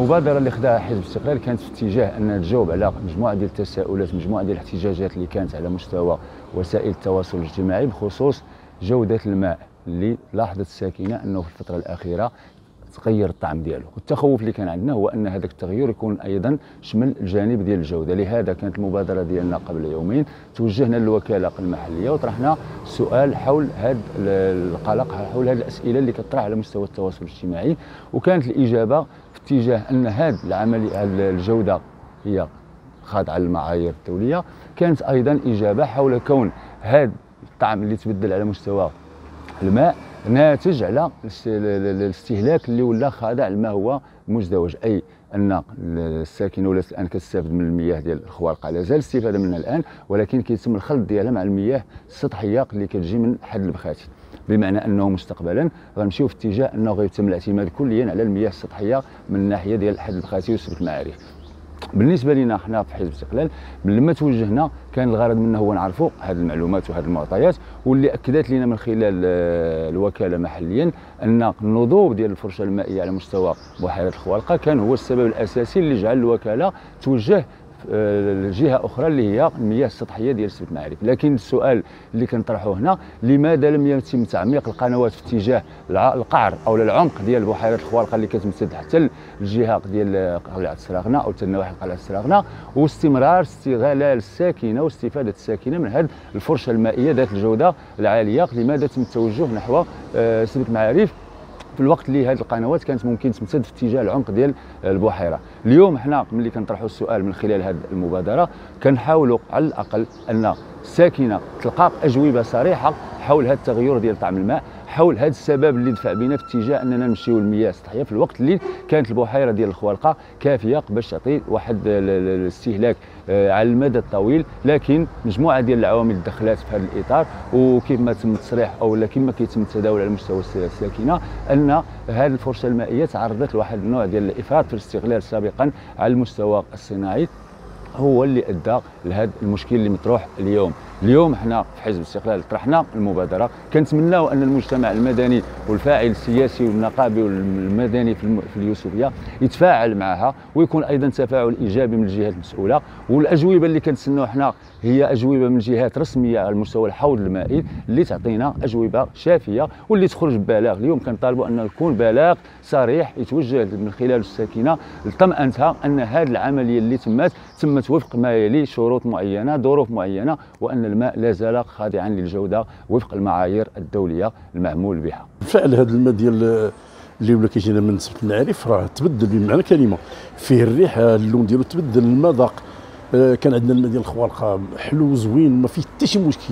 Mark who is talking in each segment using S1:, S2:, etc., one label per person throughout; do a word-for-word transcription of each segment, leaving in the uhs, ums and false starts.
S1: المبادره اللي خداها حزب الاستقلال كانت في اتجاه انها تجاوب على مجموعه ديال التساؤلات، مجموعه ديال الاحتجاجات اللي كانت على مستوى وسائل التواصل الاجتماعي بخصوص جوده الماء اللي لاحظت الساكنه انه في الفتره الاخيره تغير الطعم ديالو. والتخوف اللي كان عندنا هو ان هذاك التغير يكون ايضا شمل الجانب ديال الجوده. لهذا كانت المبادره ديالنا قبل يومين توجهنا للوكاله المحليه وطرحنا سؤال حول هذا القلق، حول هذه الاسئله اللي كتطرح على مستوى التواصل الاجتماعي، وكانت الاجابه في اتجاه ان هذه العمليه الجوده هي خاضعه للمعايير الدوليه. كانت ايضا اجابه حول كون هذا الطعم اللي تبدل على مستوى الماء ناتج على الاستهلاك اللي ولا خاضع لما هو مزدوج، اي ان الساكنه ولات الان كتستافد من المياه ديال الخوالقه، لا زال الاستفاده منها الان، ولكن كيتم الخلط ديالها مع المياه السطحيه اللي كتجي من حد البخاتي، بمعنى انه مستقبلا غنمشيو في اتجاه انه غيتم الاعتماد كليا على المياه السطحيه من الناحيه ديال حد البخاتي وسبك المعارف. بالنسبه لنا حنا في حزب الاستقلال لما توجهنا كان الغرض منه هو نعرفوا هذه المعلومات وهذه المعطيات، واللي اكدت لنا من خلال الوكاله محليا ان النضوب ديال الفرشه المائيه على مستوى بحيره الخوالقه كان هو السبب الاساسي اللي جعل الوكاله توجه جهه اخرى اللي هي المياه السطحيه ديال سبك المعارف. لكن السؤال اللي كنطرحه هنا، لماذا لم يتم تعميق القنوات في اتجاه القعر او العمق ديال بحيره الخوالقه اللي كتمتد حتى الجهه ديال قلعه السراغنه او نواحي قلعه السراغنه، واستمرار استغلال الساكنه واستفاده الساكنه من هذه الفرشه المائيه ذات الجوده العاليه؟ لماذا تم التوجه نحو سبك المعارف في الوقت اللي هذه القنوات كانت ممكن تمتد في اتجاه العمق ديال البحيره؟ اليوم حنا ملي كنطرحوا السؤال من خلال هذه المبادره كنحاولوا على الاقل ان الساكنه تلقى اجوبه صريحه حول هذا التغير ديال طعم الماء، حول هذا السبب اللي دفع بنا في اتجاه اننا نمشيو للمياه السطحيه في الوقت اللي كانت البحيره ديال الخوالقه كافيه باش تعطي واحد الاستهلاك على المدى الطويل. لكن مجموعه ديال العوامل دخلات في هذا الاطار، وكيف ما تم التصريح او لا كما كيتم التداول على مستوى الساكنه ان هذه الفرشه المائيه تعرضت لواحد النوع ديال الافراط في الاستغلال سابقا على المستوى الصناعي، هو اللي ادى لهذا المشكل اللي مطروح اليوم. اليوم حنا في حزب الاستقلال طرحنا المبادره، كنتمناو ان المجتمع المدني والفاعل السياسي والنقابي والمدني في اليوسفيه يتفاعل معها ويكون ايضا تفاعل ايجابي من الجهات المسؤوله، والاجوبه اللي كنتسناو حنا هي اجوبه من جهات رسميه على مستوى الحوض المائي اللي تعطينا اجوبه شافيه واللي تخرج ببلاغ. اليوم كنطالبوا ان يكون بلاغ صريح يتوجه من خلال الساكنه لطمأنتها ان هذه العمليه اللي تمت تمت وفق ما يلي شروط معينه، ظروف معينه، وان الماء لا زال خاضعا للجوده وفق المعايير الدوليه المعمول بها.
S2: بالفعل هذا الماء ديال اللي ولا كيجينا من سبت المعارف راه تبدل بمعنى كلمه، فيه الريحه، اللون ديالو تبدل، المذاق. آه كان عندنا الماء ديال الخوالقه حلو زوين ما فيه حتى شي مشكل،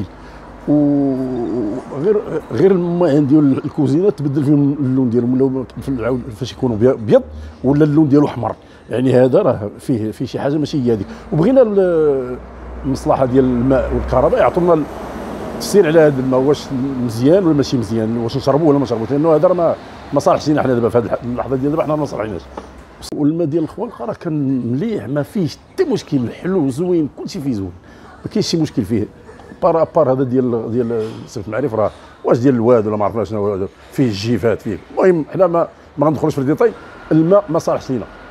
S2: وغير غير الماء ديال الكوزينه تبدل فيهم اللون ديالهم، ولا فاش يكونوا ابيض ولا اللون ديالو احمر. يعني هذا راه فيه فيه شي حاجه ماشي هي هذيك. وبغينا المصلحه ديال الماء والكهرباء يعطونا تفسير على هذا الماء، واش مزيان ولا ماشي مزيان، واش نشربوه ولا ما نشربوش، لانه هذا ما ما صالحش حنا دابا في هذه اللحظه ديال دابا حنا ما صالحيناش. والماء ديال الخوالقه راه كان مليح، ما فيهش حتى مشكل، حلو زوين، كلشي فيه زوين، ما كاينش شي مشكل فيه. بار بار هذا ديال ديال سلف المعارف راه واش ديال الواد ولا ما عرفناش شنو فيه الجيفات فيه. المهم حنا ما ما غندخلوش في الديتاي، الماء ما صالحش لينا.